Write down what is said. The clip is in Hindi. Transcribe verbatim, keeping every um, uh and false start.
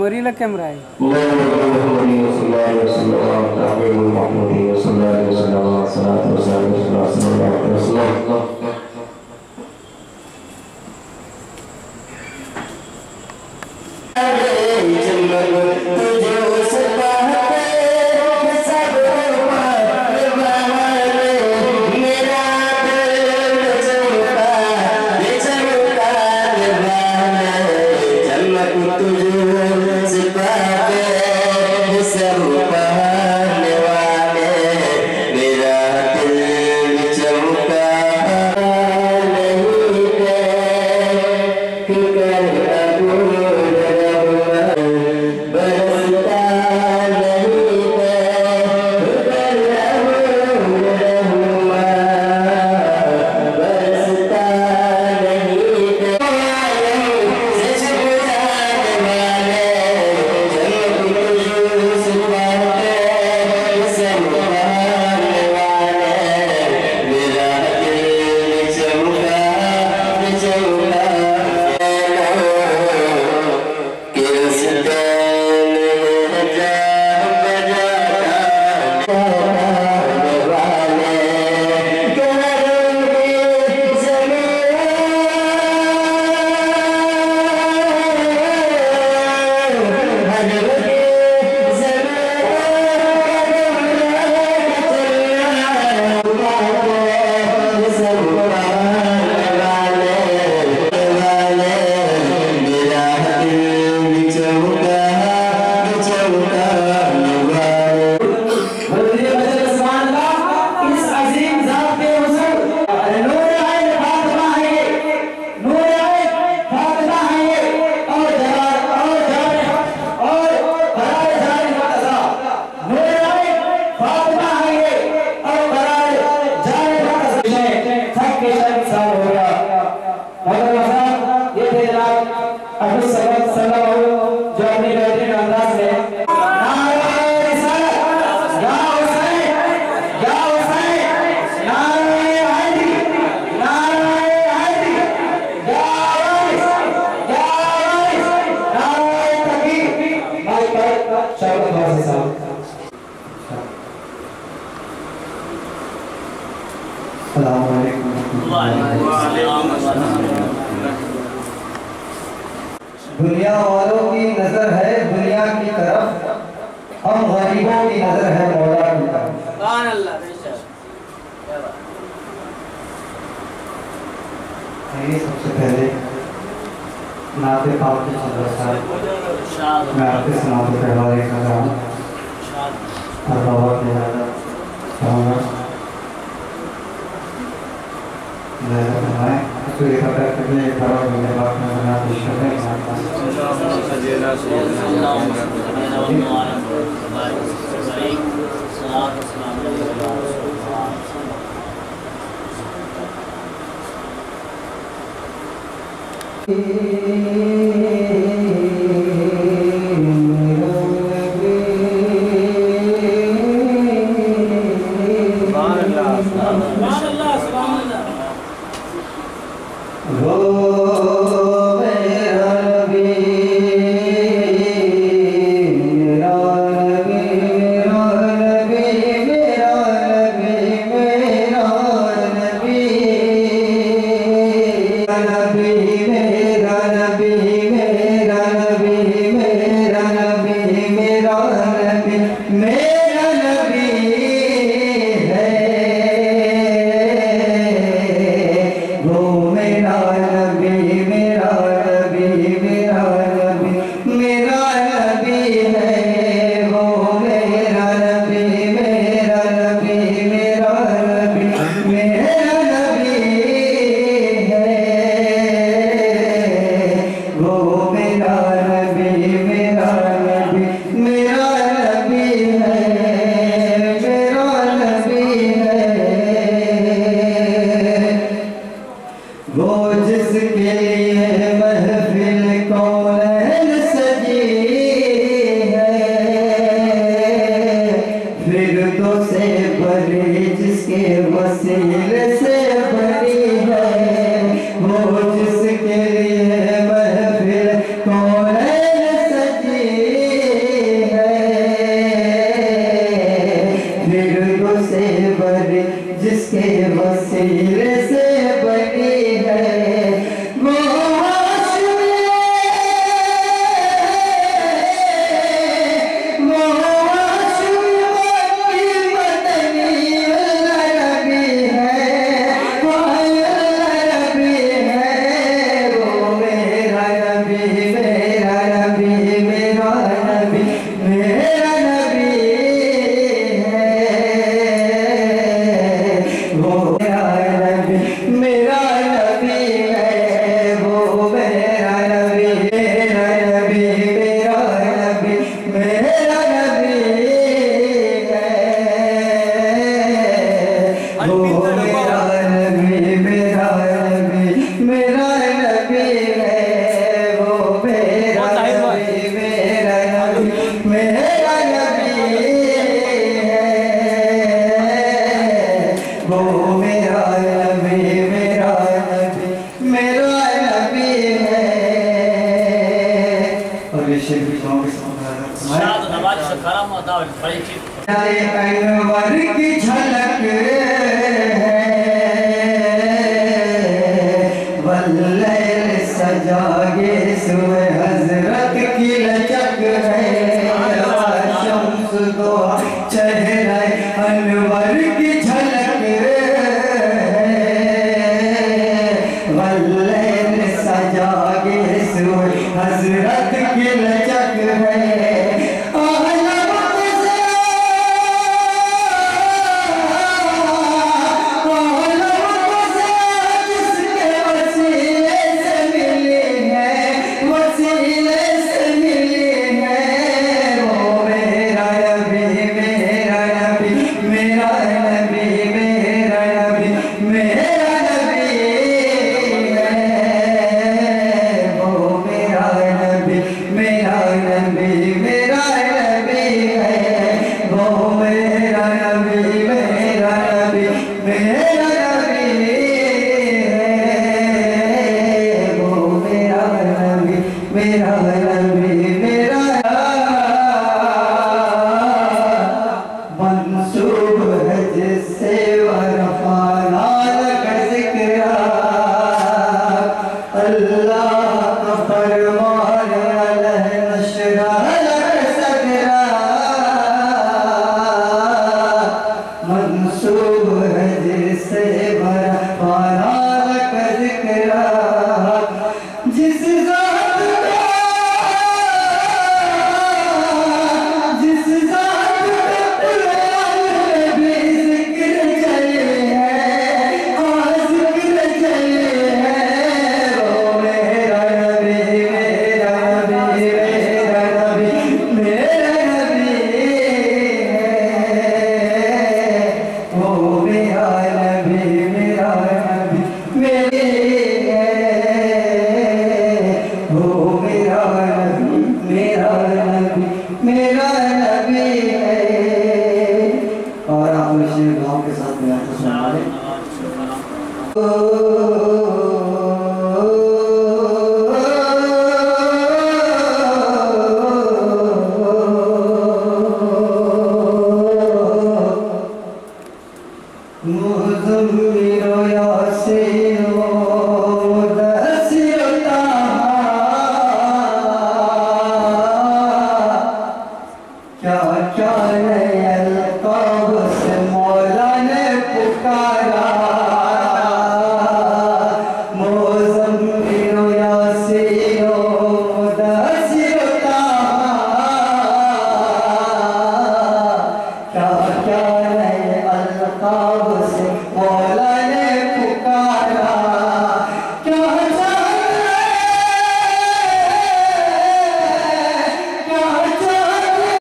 मरीला कैमरा है दुनिया वालों की नजर है दुनिया की तरफ, हम गरीबों की नजर है मौला की तरफ। सबसे पहले नाते पाक के साहब मैं आपके समाधि के हवाले कर रहा हूँ और बाबा के ज़्यादा चाहूँगा सूर्य का करके एक बार मेरे बाप में बना पेश करते हैं महफिल कौन सजी हीरे से बनी है वो हाशमी, वो हाशमी की मदनी अरबी है, वो अरबी है, वो मेरा नबी, मेरा नबी, मेरा नबी, मेरा नबी है, वो मेरा नबी, मेरा नबी है, वो मेरा नबी, मेरा नबी, मेरा नबी, मेरा नबी है, वो मेरा नबी, मेरा नबी, मेरा नबी है, वो मेरा नबी, मेरा नबी, मेरा नबी है, वो मेरा नबी, मेरा नबी, मेरा नबी है। और ये शेर भी गाँव के शाद नवाज से करम अदा बड़ी चीज अनवर की झलक है, वल्लैल सजागे सुबह हजरत की लचक है, शम्स को चेहरा अनवर की झलक है, वल्लैल सजागे सुबह हजरत की लचक है, क्या क्या